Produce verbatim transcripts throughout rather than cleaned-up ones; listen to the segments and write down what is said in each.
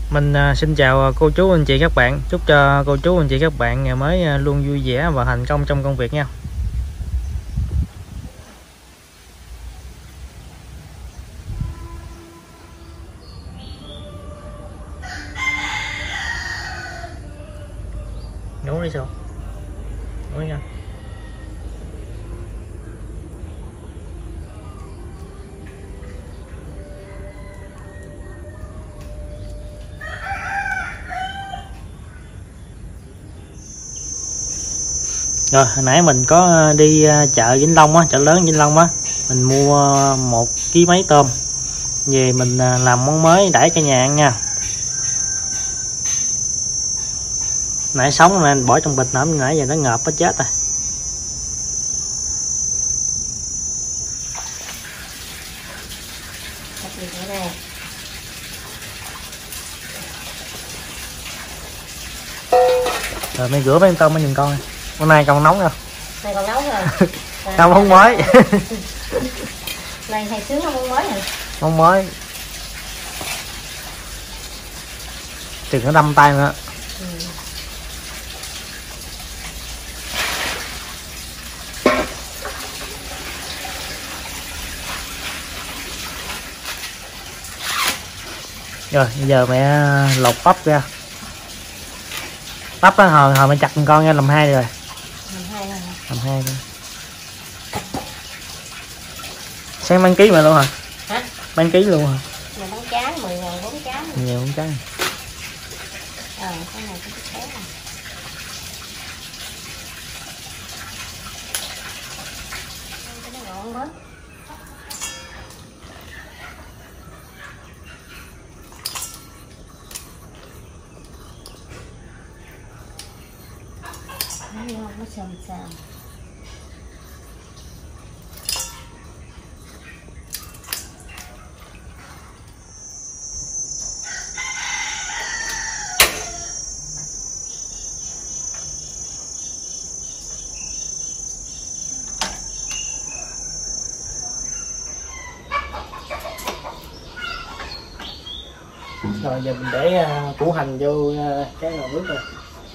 Mình xin chào cô chú anh chị các bạn. Chúc cho cô chú anh chị các bạn ngày mới luôn vui vẻ và thành công trong công việc nha. Ngủ đi sao? Ngủ nha. Rồi hồi nãy mình có đi chợ Vĩnh Long á, chợ lớn Vĩnh Long á, mình mua một ký mấy tôm về mình làm món mới đãi cả nhà ăn nha. Nãy sống nên bỏ trong bịch nãy nãy giờ nó ngợp nó chết rồi. Rồi mày rửa mấy tôm mới nhìn con này. Hôm nay còn nóng không? Này còn nóng rồi. Không món mới. Này thầy sướng không món mới hả? Món mới. Chừng nó đâm tay nữa. Ừ. Rồi bây giờ mẹ lột bắp ra. Bắp á, hồi, hồi mẹ chặt con nha, làm hai rồi. Làm hai rồi. Làm hai rồi. Sáng bán ký mà luôn hả? Hả? Bán ký luôn hả? Mình bán trái, mười ngàn bốn trái. Nhiều bốn trái. Ờ, cái này cũng trái rồi. Cái nó ngọn quá. Nó xàm xàm. Rồi giờ mình để uh, củ hành vô uh, cái nồi nước rồi.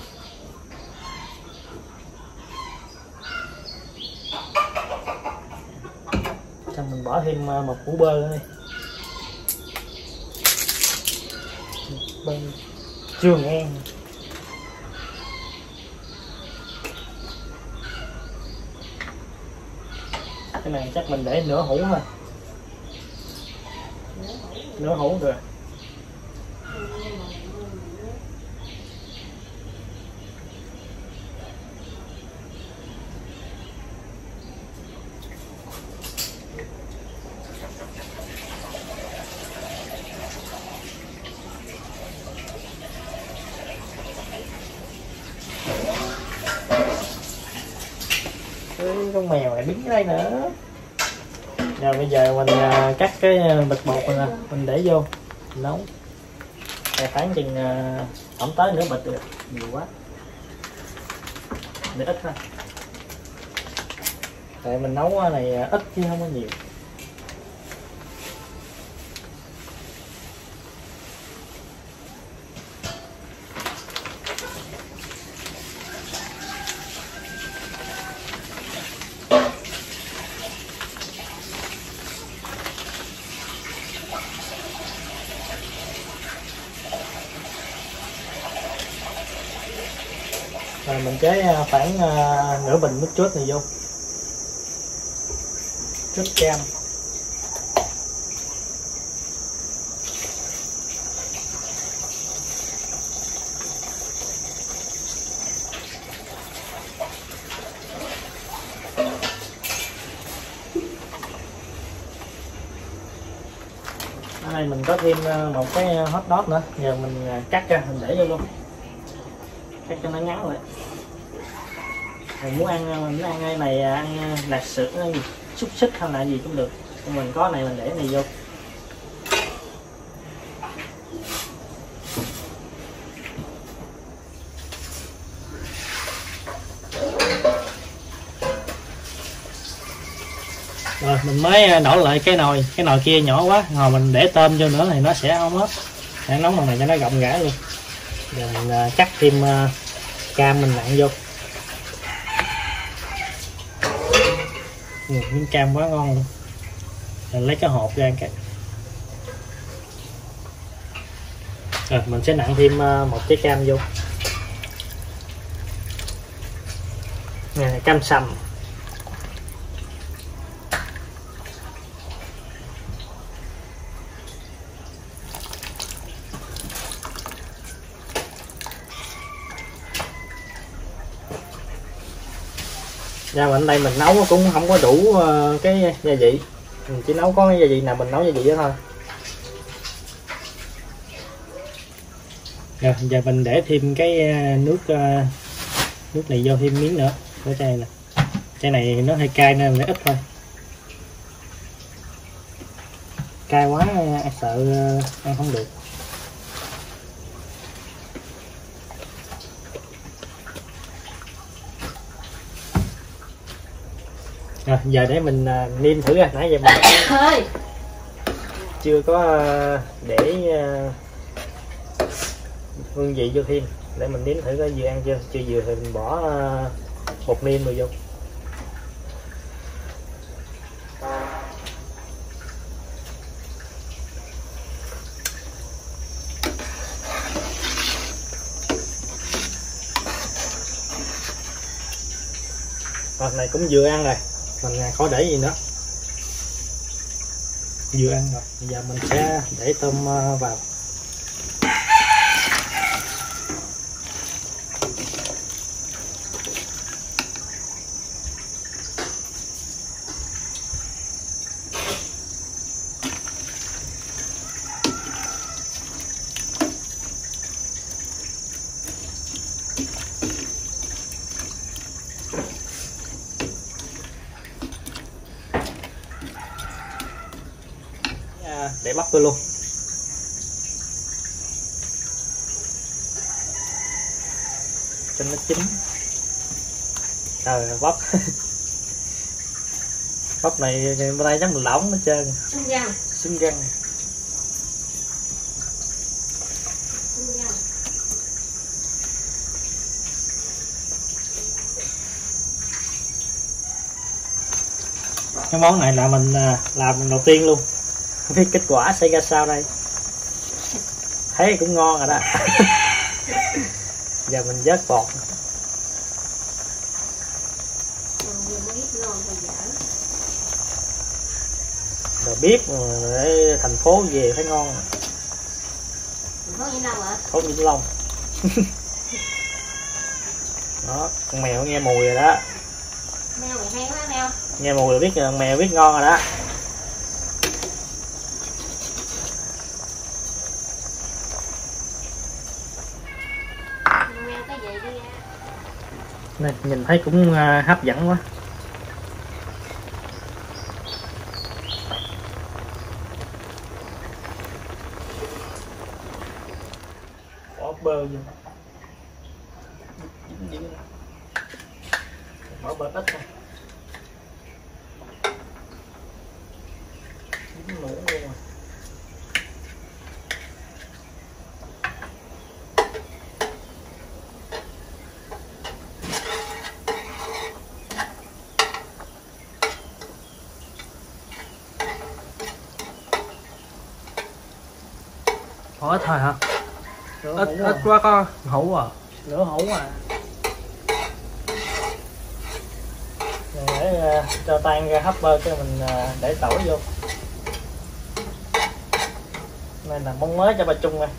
Xong mình bỏ thêm uh, một củ bơ nữa đi. Bơ Trường An. Cái này chắc mình để nửa hũ thôi. Nửa hũ rồi. Con mèo này đứng ở đây nữa. Rồi bây giờ mình uh, cắt cái bịch bột này nè, mình để vô mình nấu. Tài khoảng chừng uh, không tới nửa bịch được, nhiều quá. Để ít thôi. Tại mình nấu này ít chứ không có nhiều. Rồi mình chế khoảng uh, nửa bình nước chuốt này vô. Chuốt cam. Ở đây mình có thêm một cái hot dog nữa, giờ mình cắt ra mình để vô luôn. Cắt cho nó ngắn lại. Mình muốn ăn mình muốn ăn cái này ăn lạc sữa xúc xích hay là gì cũng được. Mình có này mình để này vô. Rồi mình mới đổ lại cái nồi, cái nồi kia nhỏ quá, rồi mình để tôm vô nữa thì nó sẽ không hết. để nóng bằng này cho nó rộng rãi luôn. Giờ mình uh, cắt thêm uh, cam mình nặn vô. Ừ, miếng cam quá ngon luôn. Mình lấy cái hộp ra cái. Rồi mình sẽ nặn thêm uh, một trái cam vô. Nè, cam sành. Ra bên đây mình nấu cũng không có đủ cái gia vị, mình chỉ nấu có cái gia vị nào mình nấu gia vị đó thôi. Rồi giờ mình để thêm cái nước nước này vô thêm miếng nữa. Cái chai này chai này nó hơi cay nên để ít thôi, cay quá sợ ăn không được. Rồi giờ để mình uh, nêm thử ra. Nãy giờ mình chưa có uh, để uh, hương vị vô thêm, để mình nếm thử có vừa ăn chưa. Chưa vừa thì mình bỏ uh, bột nêm rồi vô. Rồi này cũng vừa ăn rồi, mình khỏi để gì nữa, vừa ăn rồi. Bây giờ mình sẽ để tôm vào. Để bắp vô luôn. Cho nó chín. Trời bắp. Bắp này bên đây chắc mình lỏng hết trơn. Xương răng. Xương răng. Cái món này là mình làm đầu tiên luôn, không biết kết quả sẽ ra sao đây. Thấy cũng ngon rồi đó. Giờ mình vớt bột. Rồi biết để thành phố về thấy ngon. Có Vĩnh Long hả? Có Vĩnh Long. Đó, con mèo nghe mùi rồi đó. Mèo mày hay quá mèo. Nghe mùi là biết con mèo biết ngon rồi đó. Này, nhìn thấy cũng uh, hấp dẫn quá. Bỏ bơ vô. Bỏ bơ ít thôi. Dính muỗng luôn rồi. Ít thôi hả? Ít ít quá con. Hũ à. Nửa hũ à. Mình để uh, cho tan ra hấp bơ cái mình uh, để tỏi vô. Này là món mới cho bà Trung nè.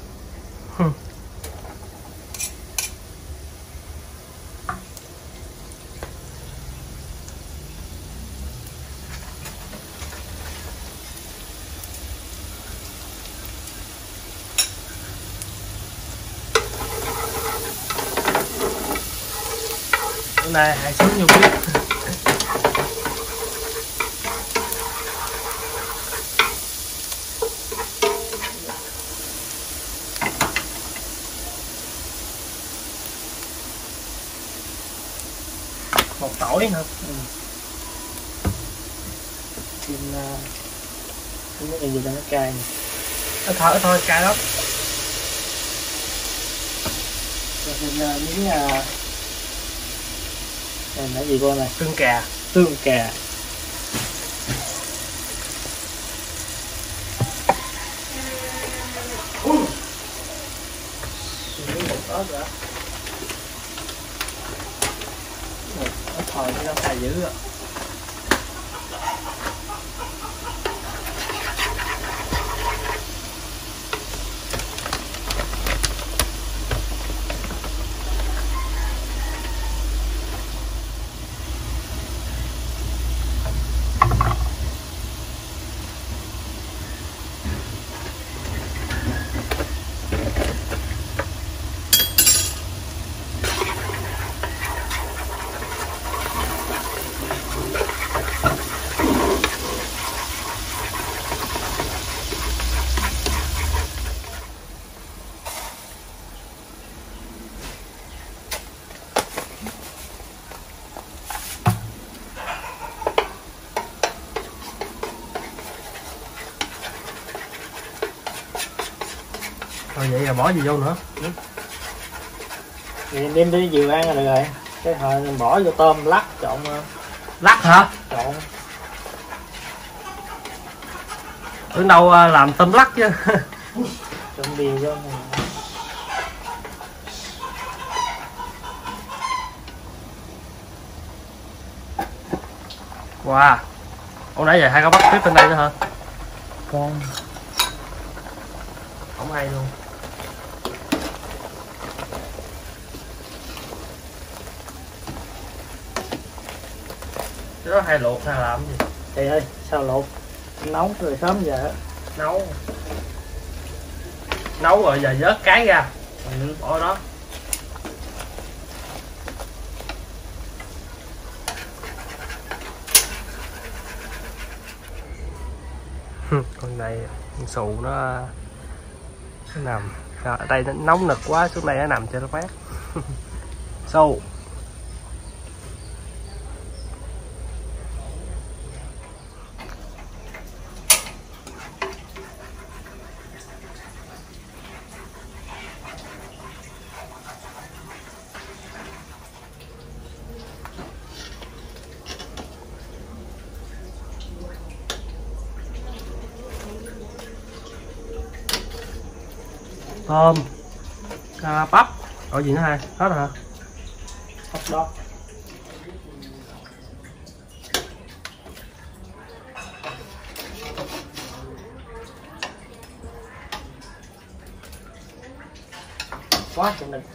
Này hãy xuống nhiều biết. Một tỏi hả? Ừ. Xin uh, cái gì đó nó cay. Ít thôi, ít thôi, cay lắm. Rồi thêm miếng này là gì con này? Tương cà. Tương cà. Đó rồi. Nó thòi nó xài dữ rồi. Rồi vậy là bỏ gì vô nữa? Ừ. Thì đem đi vừa ăn là được rồi. Cái hồi mình bỏ vô tôm lắc trộn. Lắc hả? Trộn. Tưởng đâu làm tôm lắc chứ. Trộn đều vô. Wow. Ông nãy giờ hai con bắt tiếp bên đây nữa hả? Con. Không hay luôn. Cái đó hay luộc hay làm gì? Trời ơi, sao luộc? Nấu rồi sớm giờ. Nấu. Nấu rồi giờ vớt cái ra. Ừ, bỏ đó. Con này con xù nó, nó nằm ở đây, nó nóng nực quá, xuống đây nó nằm cho nó mát. Xù tôm, à, bắp, gọi gì nữa hai, hết rồi hả? Hot dog. Quá chừng đựng.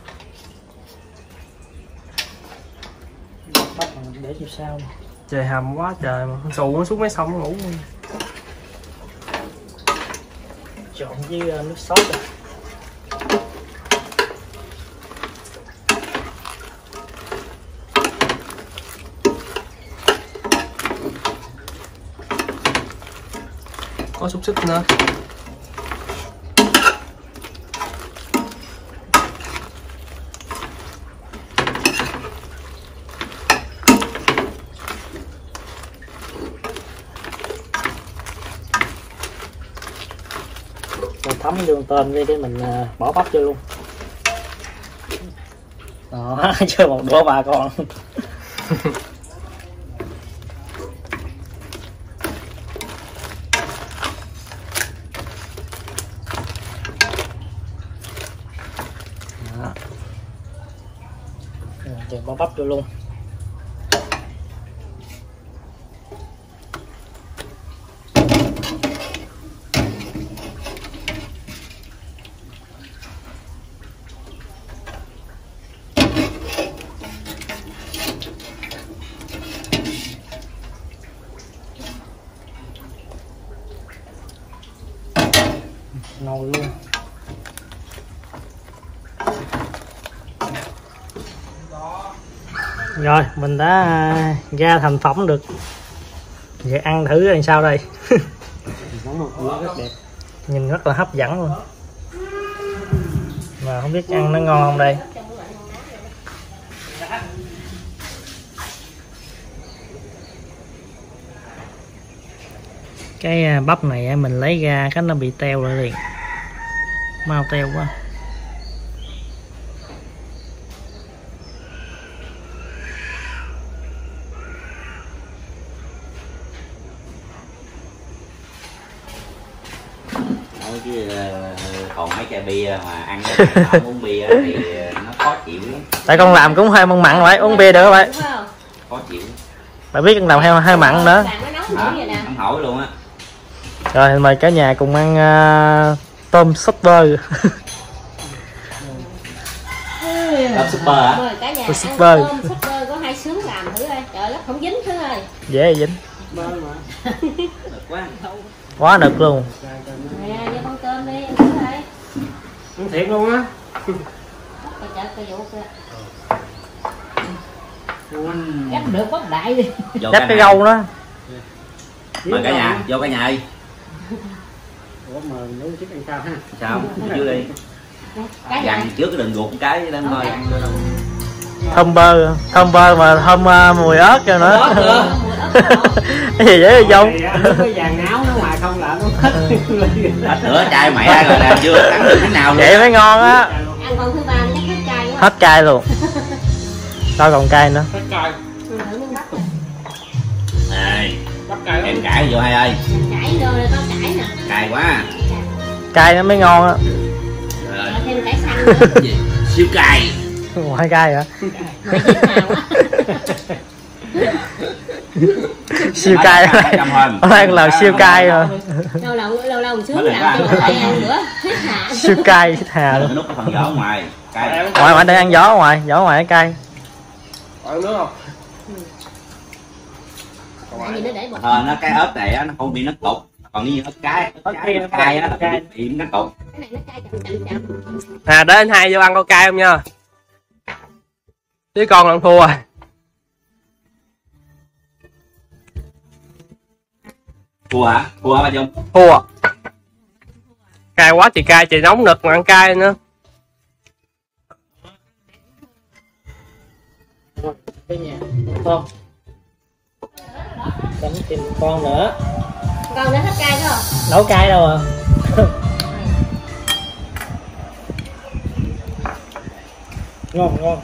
Bắp mình để cho sao mà. Trời hầm quá trời mà, xù nó xuống mấy xong nó ngủ luôn. Trộn với nước sốt rồi. Có xúc xích nữa. Rồi thấm vô tôm đi cái mình bỏ bắp vô luôn. Đó, chơi một đũa bà con. Đó. Rồi bỏ bắp vô luôn. Nồi luôn. Rồi mình đã ra thành phẩm được. Vậy ăn thử làm sao đây. Rất đẹp. Nhìn rất là hấp dẫn luôn. Mà không biết ăn nó ngon không đây. Cái bắp này mình lấy ra cái nó bị teo lại liền. Mau teo quá. chứ còn mấy chai bia mà ăn không uống bia thì nó khó chịu lắm. Tại con làm cũng hơi mặn mặn vậy, uống bia được vậy. Khó chịu. Bạn biết con làm hơi hơi mặn nữa. Không hỏi luôn á. Rồi mời cả nhà cùng ăn uh, tôm super. Tôm super hả? Mời cả nhà Tôm ăn super. tôm super có hai sướng làm thử ơi. Trời ơi, không dính thử ơi. Dễ dính. Được quá. Quá được luôn. Nè, cho con tôm đi, ăn thử ơi. Ăn thiệt luôn á. Coi chợ coi vụ kìa. Gắp được bất đại đi. Chắc cái gâu đó. Mời cả nhà, vô cả nhà đi. Ủa mà nấu chiếc ăn sao ha? Sao? Vô đi. Dằn trước cái đừng ruột cái lên thôi. Thơm bơ, thơm bơ mà thơm uh, mùi ớt cho nữa. Cái gì vậy Dung? Cái vàng áo nó ngoài không là nó hết. Hết nửa chai mẹ rồi là chưa cắn được cái nào Vậy mới ngon á. Ăn con thứ ba nó chắc hết cay quá. Hết cay luôn. Sao còn cay nữa? Hết cay. Thử miếng bắp. Này, Bắp cay em cãi vô hai ơi. Cải vô rồi có cải nè. Cay quá. Cay nó mới ngon á. Rồi. Rồi thêm cải xanh nữa. Cái gì? Siêu cay. Ngoài cay hả? Mày thích nào quá. Siêu cay. Hôm nay làm siêu cay rồi. Lâu lâu lâu lâu một xíu làm cho người ăn nữa. Thích hả? Siêu cay thà Đừng luôn. nút cái phần vỏ ngoài. Cay. Ngoài ngoài đây ăn gió ngoài, gió ngoài cay. Ăn nước không? Tại vì nó để bột. Ờ, nó cái ớt này á, nó không bị nó cục. Còn như ớt cái, ớt cái nó cay á, là bị nó cục. Cái này nó cay chậm chậm chậm. À để anh hai vô ăn con cay không nha. Chứ con ăn thua rồi. Thua hả? Thua hả bà Dung? Thua. Cay quá thì cay, trời nóng nực mà ăn cay nữa. Cái nhà không đánh thêm con nữa. Con nó hết cay phải không? Nấu cay đâu à. Ngon ngon.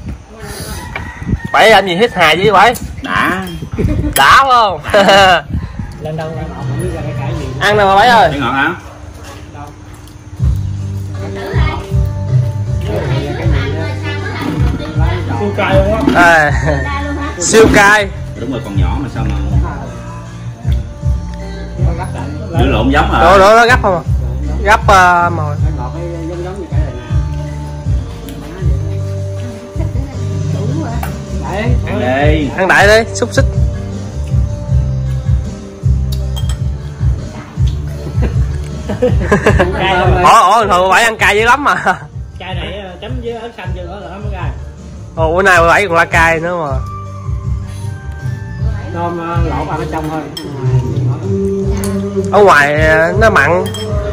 Bảy anh gì hít hà với bảy? Đã. Đã không? Lên đâu lên. Ăn nè mà bảy ơi. Thấy ngọt hả? Siêu cay luôn á. À, siêu cay. Đúng rồi, còn nhỏ mà sao mà nó lộn giống rồi. Đổ đổ nó gấp không? Gấp uh, mồi. Ăn đi. Ăn đại đi, xúc xích. Ủa ủa thường bảy ăn cay dữ lắm mà. Cay này chấm với ớt xanh vô nữa là nó mới cay. Ồ bữa nay bảy còn la cay nữa mà. Tôm lột ăn ở trong thôi. Ở ngoài nó mặn.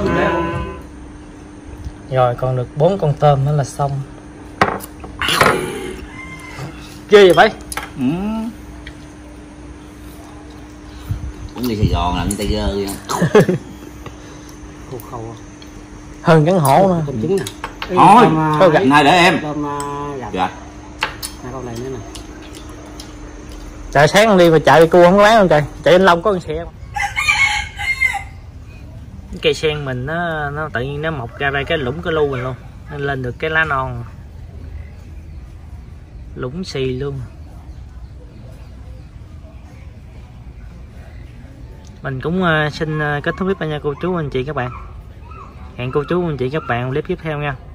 Rồi còn được bốn con tôm nữa là xong. Ghê vậy bảy. Ừ. Uống đi Sài Gòn làm như tay gơ vậy. Khô khâu. Hơn cắn hổ nữa. Tôm trứng nè. Thôi, Thôi gạch này để em. Tôm gạch. Gạch. Hai con này nữa nè. Trời sáng đi mà chạy cua không có bán không trời. Chạy anh Long có con xe không? Cây sen mình nó nó tự nhiên nó mọc ra đây cái lũng cái lu mình luôn. Nó lên được cái lá non. Lũng xì luôn. Mình cũng uh, xin uh, kết thúc clip nha cô chú anh chị các bạn. Hẹn cô chú anh chị các bạn clip tiếp theo nha.